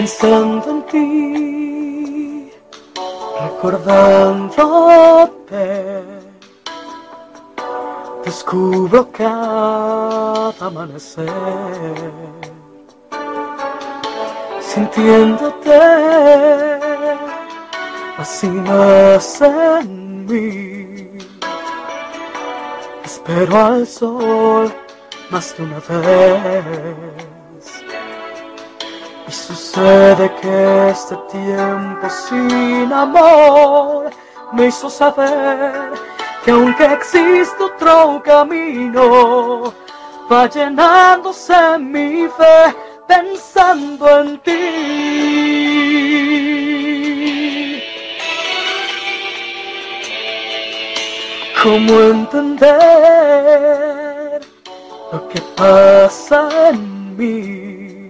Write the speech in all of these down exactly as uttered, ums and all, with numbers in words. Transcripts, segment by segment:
pensando en ti, recordándote, descubro cada amanecer, sintiéndote, así nace en mí. Espero al sol más de una vez. Y sucede que este tiempo sin amor me hizo saber que aunque existe otro camino, va llenándose mi fe pensando en ti. ¿Cómo entender lo que pasa en mí?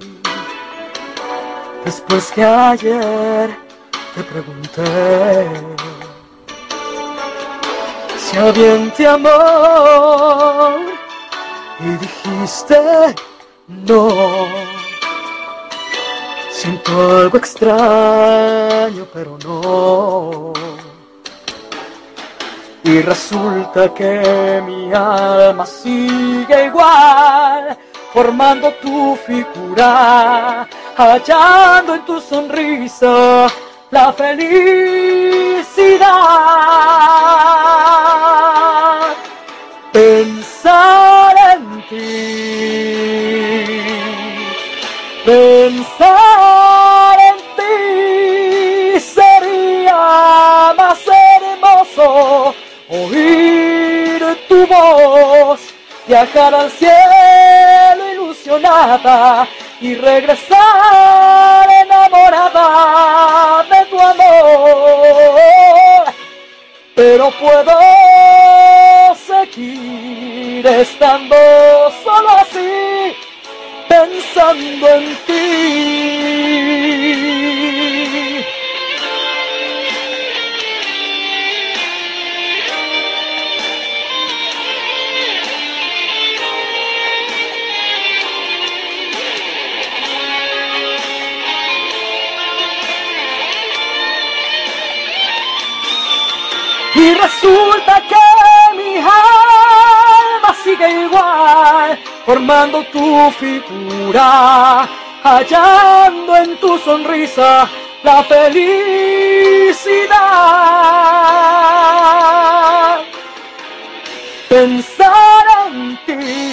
Después que ayer te pregunté si alguien te amó y dijiste no. Siento algo extraño, pero no. Y resulta que mi alma sigue igual, formando tu figura, hallando en tu sonrisa la felicidad. Pensar en ti, pensar en ti sería más hermoso. Oír tu voz, viajar al cielo ilusionada y regresar enamorada de tu amor. Pero puedo seguir estando solo así, pensando en ti. Y resulta que mi alma sigue igual, formando tu figura, hallando en tu sonrisa la felicidad. Pensar en ti,